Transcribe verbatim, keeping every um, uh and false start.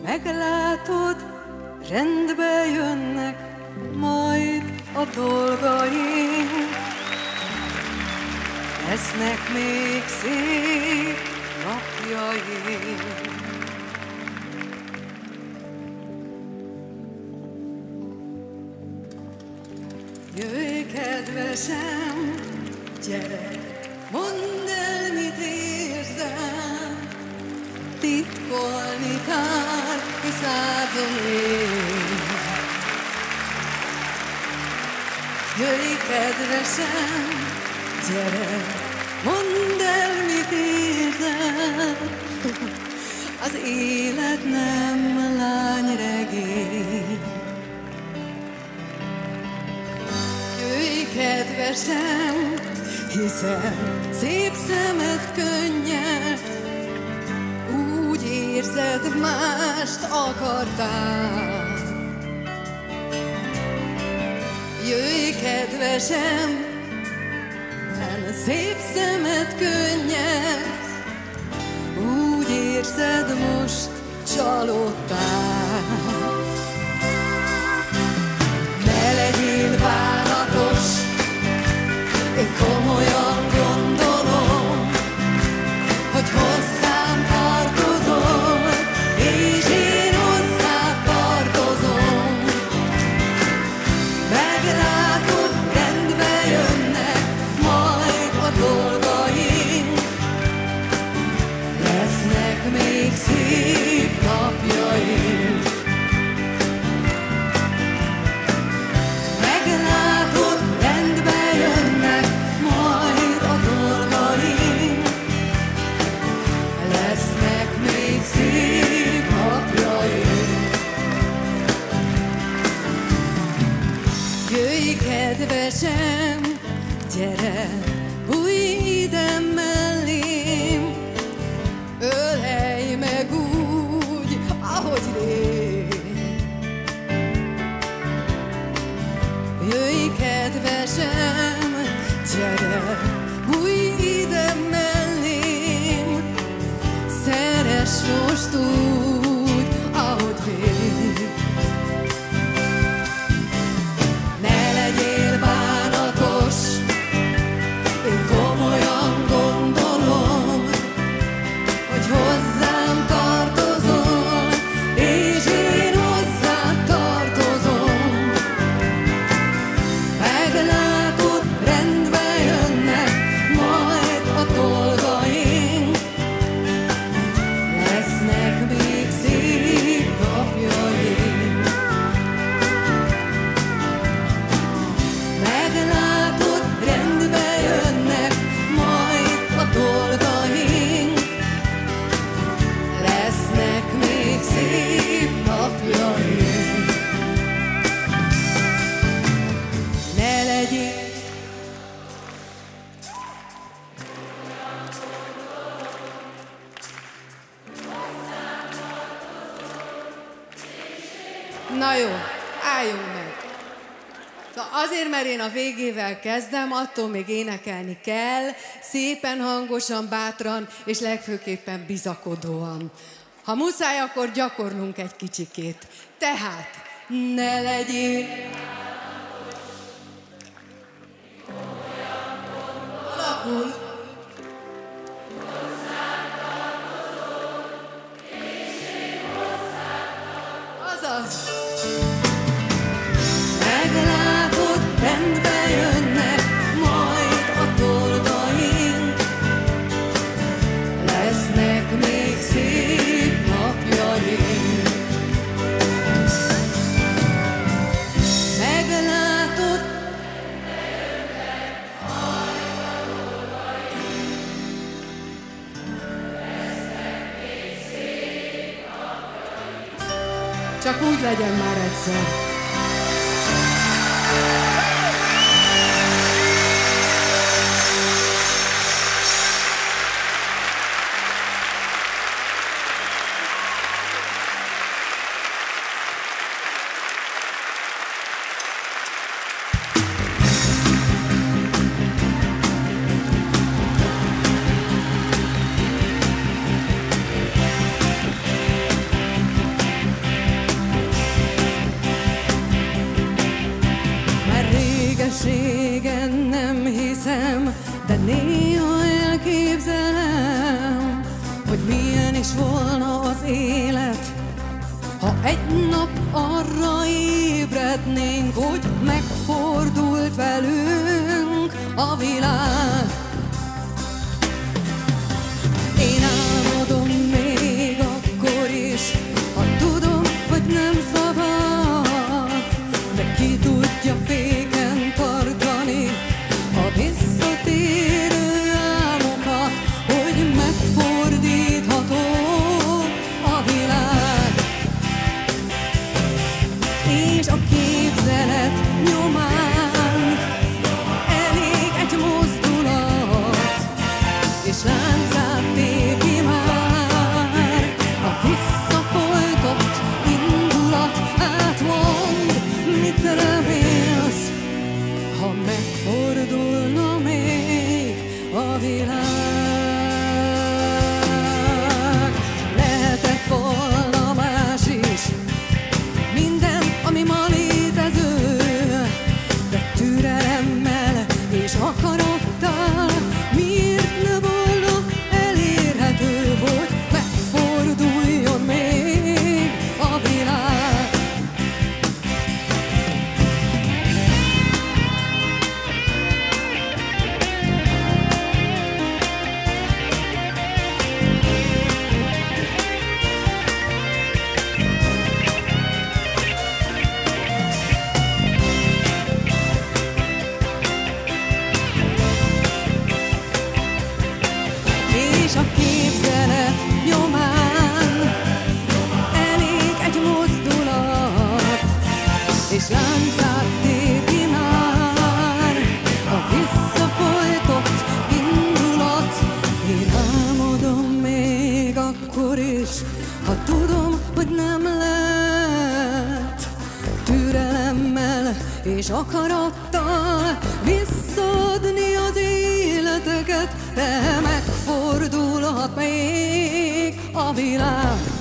Meglátod, rendbe jönnek majd a dolgaink, lesznek még szép napjaink. Jöjj, kedvesem, gyere, mondd el, mit érzel, titkolni kár, hisz áldom én. Jöjj, kedvesem, gyere, mondd el, mit érzel, az élet nem lányregény. Jöjj, kedvesem, hiszen szép szemed könnyed, úgy érzed, mást akartál. Jöjj, kedvesem, szép szemed könnyed, úgy érzed, most csalódtál. Ne legyél bánatos, én komolyan gondolom, hogy hozzám tartozol, és én hozzád tartozom. Meglátod, rendbe jönnek majd a dolgaink, lesznek még szép napjaink. Meglátod, rendbe jönnek majd a dolgaink, lesznek még szép napjaink. Jöjj, kedvesem, gyere, bújj ide mellém, ölelj meg úgy, ahogy rég. Jöjj, kedvesem, gyere, bújj ide mellém, szeress most úgy, ahogy rég. Ne legyél bánatos, én komolyan gondolom, hogy hozzám tartozol, és én hozzád tartozom. Meglátod, rendbe jönnek majd a dolgaink, lesznek még szép napjaink. Meglátod, rendbe jönnek majd a dolgaink, lesznek még szép napjaink. Ne legyél Na jó, álljunk meg. Szóval azért, mert én a végével kezdem, attól még énekelni kell, szépen, hangosan, bátran, és legfőképpen bizakodóan. Ha muszáj, akkor gyakorlunk egy kicsikét. Tehát, ne legyél alakul. Azaz. Meglátod, rendbe jönnek majd a dolgaink, lesznek még szép napjaink. Meglátod, rendbe jönnek majd a dolgaink, lesznek még szép napjaink. Csak úgy legyen már egyszer. is volna az élet, ha egy nap arra ébrednénk, hogy megfordult velünk a világ. Én álmodom még akkor is, ha tudom, hogy nem szabad, de ki tudja féken tartani a visszatérő álmokat, hogy megfordítható a világ. És a képzelet nyomán elég egy mozdulat, és láncát tépi már a visszafoltott indulat. Átmond, mit remélsz, ha megfordulna még a világ. Lehetett volna más is, minden, ami ma létező, de türelemmel és akarattal miért ne volna elérhető, hogy megforduljon még a világ. És a képzelet nyomán elég egy mozdulat, és láncát tépi már a visszafoltott indulat. Én álmodom még akkor is, ha tudom, hogy nem lehet türelemmel és akarattal visszaadni az életeket, de megfordulhat még a világ.